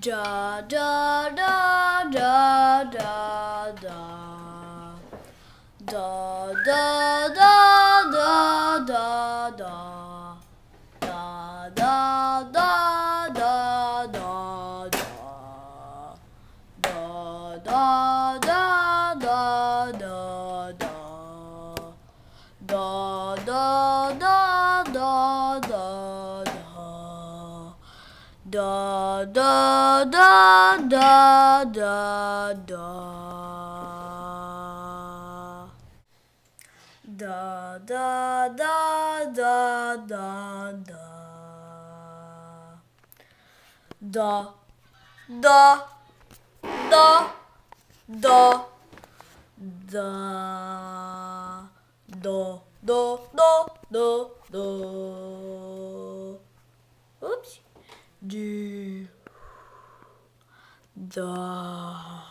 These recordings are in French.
Da da da da da da. Da da da da da da. Da da da da da da. Da da da da da da. Da da da da da da. Da da da da da da. Da da da da da da. Da da da da da. Do do do do do. Oops. Do da.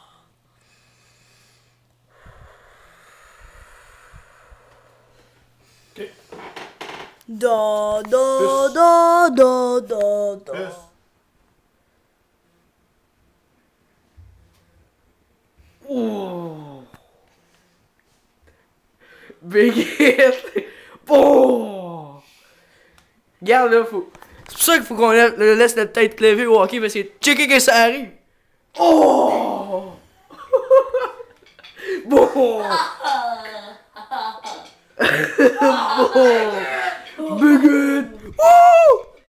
Okay. Da da da da da da. Yes. Oh. Big hit. Oh. Regarde là, faut. C'est pour ça qu'il faut qu'on laisse notre tête levée au hockey parce que checker que ça arrive. Oh. Bon. Bon. Big hit. Oh.